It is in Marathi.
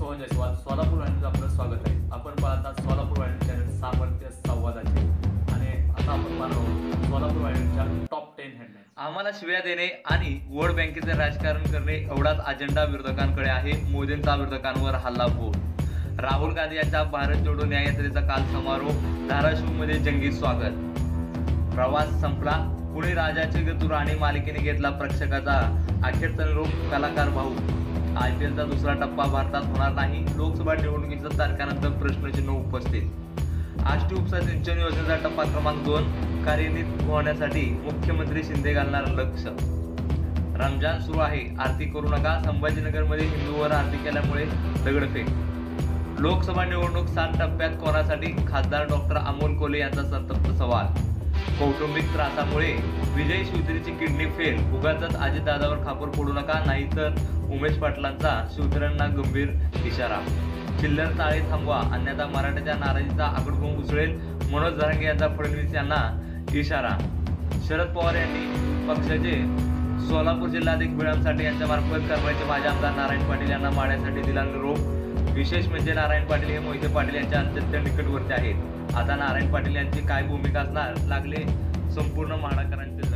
सोहन जयस्वाल, सोलापूर वाहिनीचं आपलं स्वागत आहे. आपण पाहता सोलापूर वाहिनी चॅनल सामर्थ्य संवादाचे आणि आता आपण पाहणार आहोत सोलापूर वाहिनीच्या टॉप 10 हेडलाईन. आम्हाला शिव्या देणे आणि वोट बँकेचे राजकारण करणे एवढाच अजेंडा विरोधकांकडे आहे. मोदींचा विरोधकांवर हल्लाबोल. राहुल गांधी यांच्या भारत जोडो न्याययात्रेचा काल समारोप. धाराशिवमध्ये जंगी स्वागत. प्रवास संपला. पुणे राजाचे गतूर आणि मालिकेने घेतला प्रेक्षकाचा अखेरचा निरोप. कलाकार भाऊ. IPLचा दुसरा टप्पा भारतात होणार नाही. लोकसभा निवडणुकीच्या तारखानंतर प्रश्नचिन्ह उपस्थित. आष्टी उपसा सिंचन योजनेचा टप्पा क्रमांक 2 कार्यान्वित होण्यासाठी मुख्यमंत्री शिंदे घालणार लक्ष. रमजान सुरू आहे, आरती करू नका. संभाजीनगरमध्ये हिंदूवर आरती केल्यामुळे दगडफेक. लोकसभा निवडणूक 7 टप्प्यात कोणासाठी? खासदार डॉक्टर अमोल कोल्हे यांचा संतप्त सवाल. कौटुंबिक त्रासामुळे विजय शिवतरेची किडनी फेल. उगाचच अजितदादावर खापर फोडू नका, नाहीतर उमेश पाटलांचा शिवतरेंना गंभीर इशारा. चिल्लर ताळे थांबवा, अन्यथा मराठ्याच्या नाराजीचा आगडघोम उसळेल. मनोज जरांगे यांचा फडणवीस यांना इशारा. शरद पवार यांनी पक्षाचे सोलापूर जिल्हाधिक बिळाम साठे यांच्यामार्फत कारवाईचे माजी आमदार नारायण पाटील यांना मारण्यासाठी दिला निरोप. विशेष म्हणजे नारायण पाटील हे मोहिते पाटील यांच्या अत्यंत निकटवर्ती आहेत. आता नारायण पाटील यांची काय भूमिका असणार? लागले संपूर्ण माडाकरांचे